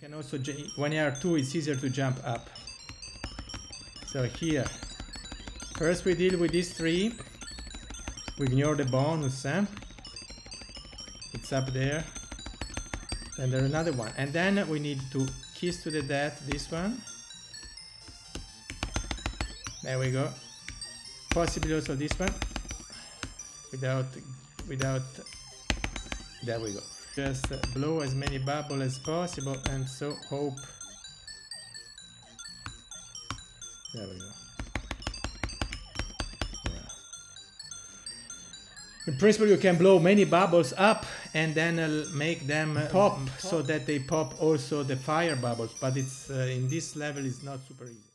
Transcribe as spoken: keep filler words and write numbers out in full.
And also when you are two, it's easier to jump up. So here, first we deal with these three. We ignore the bonus, eh? It's up there. Then there's another one. And then we need to kiss to the death this one. There we go. Possibly also this one. Without, without, there we go. Just uh, blow as many bubbles as possible and so hope. There we go. Yeah. In principle, you can blow many bubbles up and then uh, make them uh, pop, pop so that they pop also the fire bubbles. But it's uh, in this level, it's not super easy.